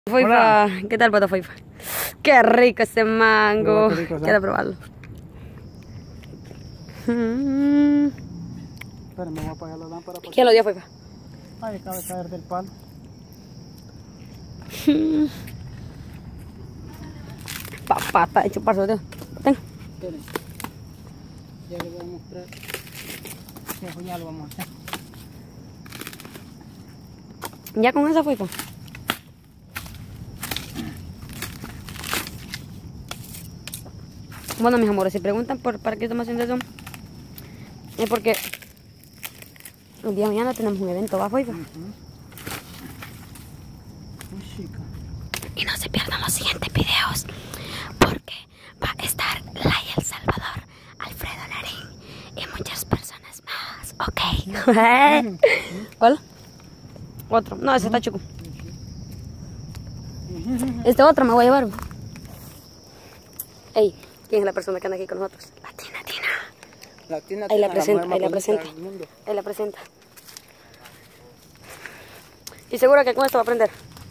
Foifa, ¿qué tal, pato Foifa? Qué rico este mango. Quiero probarlo. Espera, me voy a apagar la lámpara. ¿Quién lo dio, Foifa? Ay, acaba de caer del palo. Para chuparse, tío. Tenga. Esperen. Ya les voy a mostrar. Ya lo vamos a hacer. Ya con esa Foifa. Bueno, mis amores, si preguntan para qué estamos haciendo eso, es porque el día de mañana tenemos un evento, ¿va, Foifa? Muy chica. Y no se pierdan los siguientes videos, porque va a estar Lai El Salvador, Alfredo Larín y muchas personas más, ¿ok? ¿Cuál? Otro. No, ese está chico. Este otro me voy a llevar. Ey, ¿quién es la persona que anda aquí con nosotros? La Tina. Ahí la presenta, ahí la presenta. Ahí la presenta. ¿Y segura que con esto va a aprender?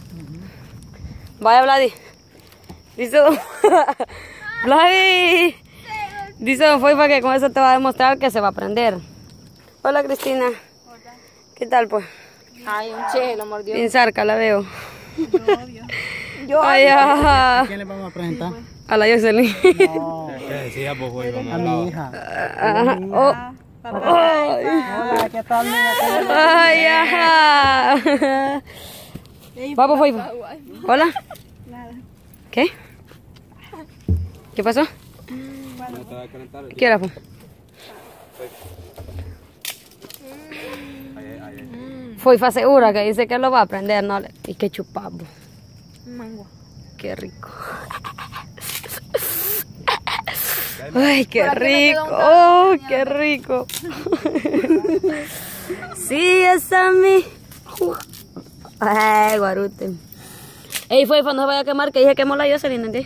Vaya, Vladi. Dice don... Vladi. Dice don Foifa que con eso te va a demostrar que se va a aprender. Hola, Cristina. Hola. ¿Qué tal, pues? Ay, un che, lo mordió. Bien cerca la veo. Yo odio. Yo Ay, ¿A ajá. quién le vamos a presentar? A la Jocelyn. No, ¿Qué decía, pues, güey? a mi hija. Ajá. Oh. Ay. Hola, ¿qué tal, niña? Ay, ajá. Vamos, Foifa. Hola. Nada. ¿Qué? ¿Qué pasó? ¿Qué hora fue? Foifa segura que dice que lo va a aprender, ¿no? Y que chupamos. Mango. Qué rico. Ay, qué Por aquí me quedó rico. un Oh, gato, qué rico. Sí, es a mí. Ay, guarute. Ey, Foifa, no se vaya a quemar, que dije quemó la Jocelyn, ¿entendés?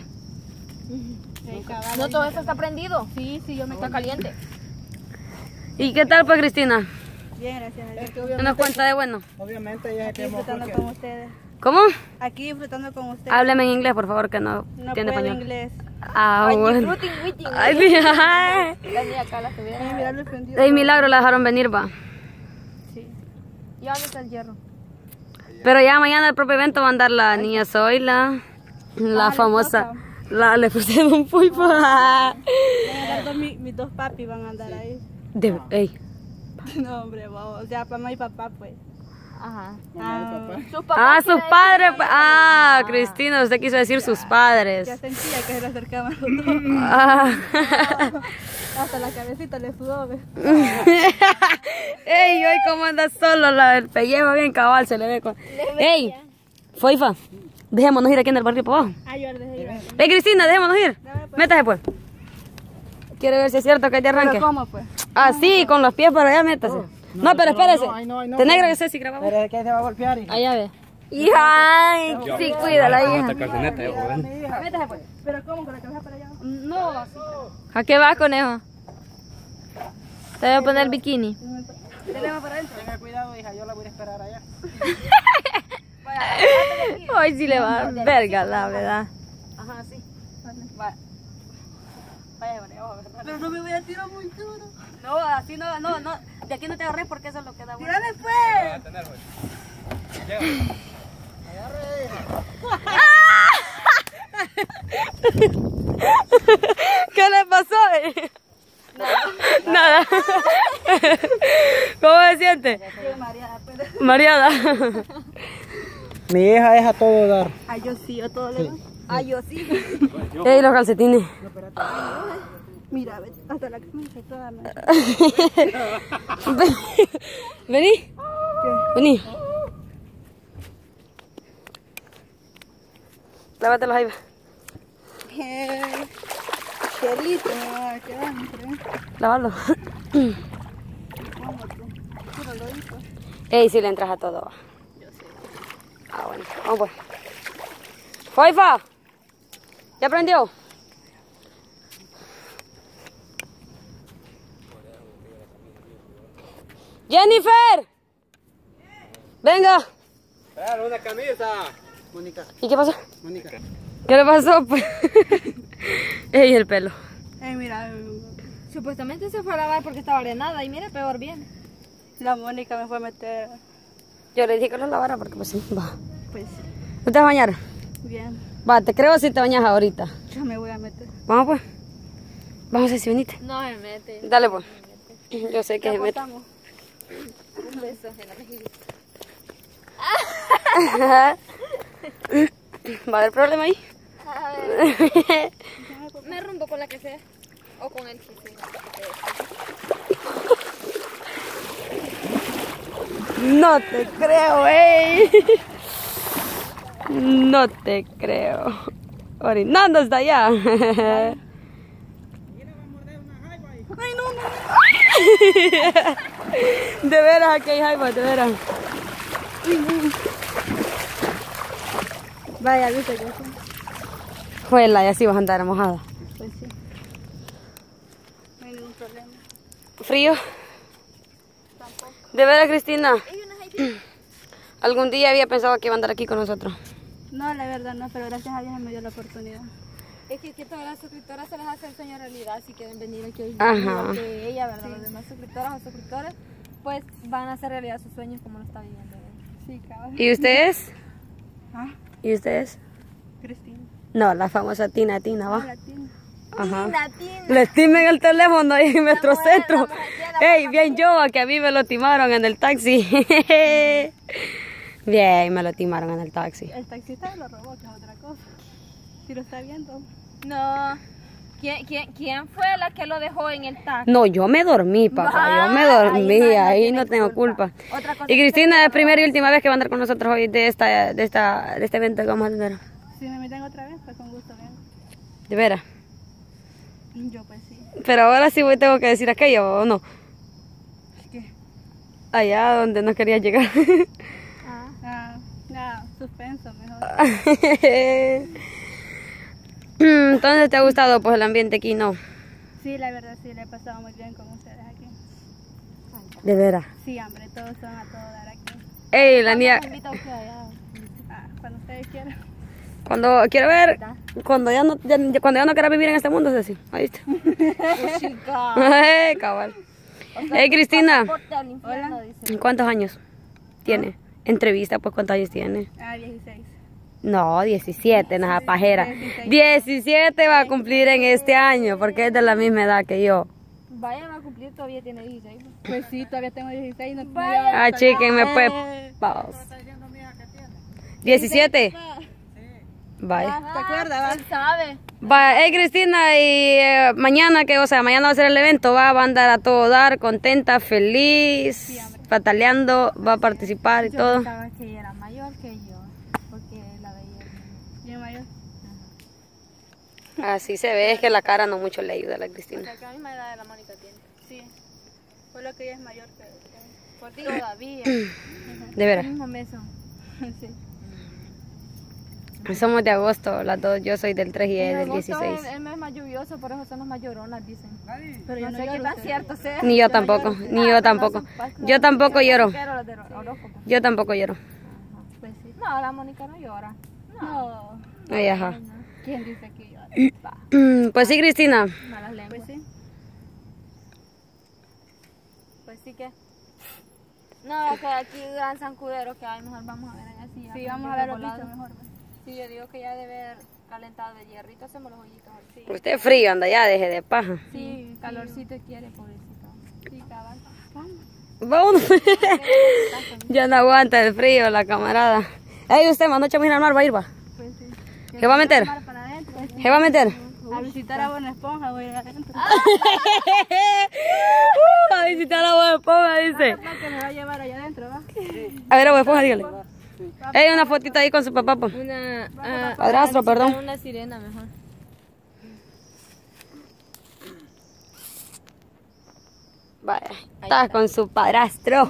No, todo esto está prendido. Sí, yo me está caliente. ¿Y qué tal, pues, Cristina? Bien, gracias a Dios. ¿Qué nos cuenta de bueno? Obviamente ella Aquí quemó disfrutando porque... con ustedes. ¿Cómo? Aquí disfrutando con ustedes. Hábleme en inglés, por favor, que no No entiende puedo español. inglés. Ah, bueno. Fruiting, witting. Ay, sí, ay. La niña acá la estuviera. Ay, mira, lo prendido. Ey, milagro la dejaron venir, va. Sí. ¿Y dónde está el hierro? Pero ya mañana el propio evento va a andar la niña Zoila, la famosa, la esposa de don Foifa. Mis dos papis van a andar ahí. Ey. No, hombre, vamos. O sea, mamá y papá, pues. Ajá. Mamá y papá. Sus papás. Ah, sus padres. pues. Ah, Cristina, usted quiso decir sus padres. Ya sentía que se le acercaban los dos. Ah. Hasta la cabecita le sudó, ¿ves? Ey, hoy cómo anda solo, el pellejo bien cabal se le ve. Ey, Foifa, dejémonos ir aquí en el barrio para abajo. Ay, yo le dejé ir. Ey, Cristina, dejémonos ir. Métase pues. Quiere ver si es cierto que hay de arranque. ¿Pero cómo, pues? Así, con los pies para allá, métase. No, pero espérese. No, Tenés que ser si grabamos. Pero es que se va a golpear, hija. Allá ve. Hija, ay, sí, cuídala, hija. Métase, pues. ¿Pero cómo? ¿Con la cabeza para allá? No, así. ¿A qué vas, conejo? Te voy a poner el bikini. Tenemos para adentro. Tenga cuidado, hija, yo la voy a esperar allá. Hoy sí le va a dar verga, la verdad. Ajá, sí. Vaya. Vaya, vamos a ver. Pero no me voy a tirar muy duro. No, así no. De aquí no te agarré porque eso es lo que da bueno. ¡Tírame, pues! ¿Qué le pasó? Nada. ¿Cómo se siente? Mareada. Mi hija es a todo dar. Ay, yo sí, yo todo le doy. Ay, yo sí. Ey, los calcetines. Mira, hasta la camisa toda. Vení. Vení. Lávatelo ahí. Chelito. ¿Qué van? Lávalo. Ey, si le entras a todo. Ah, bueno. Vamos pues. Foifa. ¿Ya aprendió? Jennifer. Venga. Una camisa. Mónica. ¿Y qué pasó? Mónica. ¿Qué le pasó? Pues? Ey, el pelo. Mira, Supuestamente se fue a lavar porque estaba arenada y mira, peor bien. la Mónica me fue a meter. Yo le dije que lo lavara porque pues sí, va. Pues ¿No te vas a bañar? bien, Va, te creo si te bañas ahorita. ya me voy a meter. Vamos pues. Vamos a si venite. No se mete. Dale pues. Yo sé que se mete. Cortamos. Un beso en la mejilla. ¿Va a haber problema ahí? A ver, me rumbo con la que sea. O con el que sea. No te creo, ey. No te creo. Orinando hasta allá. De veras, aquí hay jaiba, de veras. Vaya, viste que sí. Juela, y así vas a andar mojada. Pues sí. No hay ningún problema. ¿Frío? De veras, Cristina. Algún día había pensado que iba a andar aquí con nosotros. No, la verdad no, pero gracias a Dios me dio la oportunidad. Es que todas las suscriptoras se les hace el sueño realidad si quieren venir aquí hoy. Ajá. Que ella, ¿verdad? Los demás suscriptoras o suscriptores, pues van a hacer realidad sus sueños como lo está viviendo ella. Sí, cabrón. ¿Y ustedes? Ah, ¿Y ustedes? Cristina. No, la famosa Tina, va. Latina. Ajá. Tina. Le timen el teléfono ahí en nuestro mujer, centro. la mujer, la Ey, bien yo, que a mí me lo timaron en el taxi. Bien, me lo timaron en el taxi. El taxista lo robó, que es otra cosa. Si lo está viendo. No. ¿Quién fue la que lo dejó en el taxi? No, yo me dormí, papá. Yo me dormí, ahí no tengo culpa. Otra cosa Y Cristina es primera y última vez que va a andar con nosotros hoy de este evento que vamos a tener. Si me meten otra vez, pues con gusto vengo. De veras. Yo pues sí. Pero ahora sí tengo que decir aquello, ¿o no? ¿Qué? Allá donde no quería llegar. Suspenso mejor. Entonces, ¿te ha gustado pues el ambiente aquí, no? Sí, la verdad sí, le he pasado muy bien con ustedes aquí. De veras. Sí, hombre, todos son a todo dar aquí. Ey, la niña, Invita a usted allá. Cuando ustedes quieran. cuando quiero ver, cuando ya no quiera vivir en este mundo, es así. Ahí está. Chica. Cabal. Ey, Cristina, Pasaporte al infierno, dice. ¿cuántos años tiene? Entrevista, pues, ¿cuántos años tiene? 16. No, 17, nada pajera. 17 va a cumplir en este año, porque es de la misma edad que yo. Vayan a cumplir, todavía tiene 16. Pues sí, todavía tengo 16. No Ah, chíquenme, pues. Vamos. 17. Vaya. ¿Te acuerdas? ¿Quién sabe? Va, Cristina, y mañana mañana va a ser el evento, va a andar a todo dar, contenta, feliz, pataleando, va a participar y Yo todo. pensaba que ella era mayor que yo, porque la veía. Yo mayor. Así se ve, es que la cara no mucho le ayuda a la Cristina. La que a la misma edad de la Mónica tiene. Sí. Fue lo que ella es mayor que Por ti todavía. De El veras. mismo mes son. Sí. Somos de agosto, las dos, yo soy del 3 y ella del Agosto 16. es el mes más lluvioso, por eso son las más lloronas, dicen. Pero yo No no sé qué lloro, tan usted. cierto sea. Ni yo tampoco, ni yo tampoco. Yo tampoco lloro, Pero los de horóscopo. yo tampoco lloro. Pues sí. No, la Mónica no llora. No. Ay, ajá. ¿Quién dice que yo? Pues sí, Cristina. Malas lenguas. Pues sí. Pues sí que. No, que aquí gran zancudero que hay, mejor vamos a ver allá sí. Sí, vamos a ver los bichos mejor. ¿no? Sí, yo digo que ya debe haber calentado de hierrito, hacemos los hoyitos así. Usted frío, anda ya, deje de paja. Sí, calorcito quiere, pobrecito. Sí, cabal. Vamos. Vámonos. Ya no aguanta el frío, la camarada. Ey, usted, anoche vamos a ir al mar, va a ir, va. Pues sí. ¿Qué va a meter? Para adentro. ¿Qué va a meter? A visitar a Buena Esponja voy a ir adentro. A visitar a Bob Esponja, dice. Que me va a llevar allá adentro, ¿va? A ver, a Bob Esponja, dígale. Ey, una fotita ahí con su papá, pues. Una. Padrastro, perdón. Una sirena mejor. Vaya, está con su padrastro.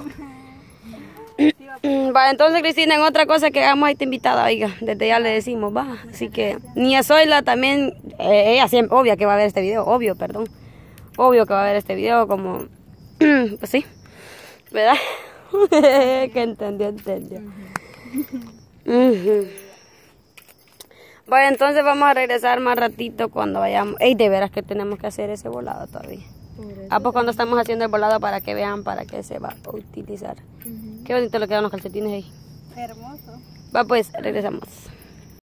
Va, entonces, Cristina, en otra cosa que hagamos ahí te invitada, oiga, desde ya le decimos, va. Así que, Niña Zoila también, ella siempre, obvio que va a ver este video, obvio que va a ver este video, como, pues sí, ¿verdad? Que entendió. Ujú. Bueno, entonces vamos a regresar más ratito cuando vayamos. Ey, de veras que tenemos que hacer ese volado todavía. Ah, pues cuando estamos haciendo el volado para que vean para qué se va a utilizar. Qué bonito le quedan los calcetines ahí. Hermoso. Va, pues, regresamos.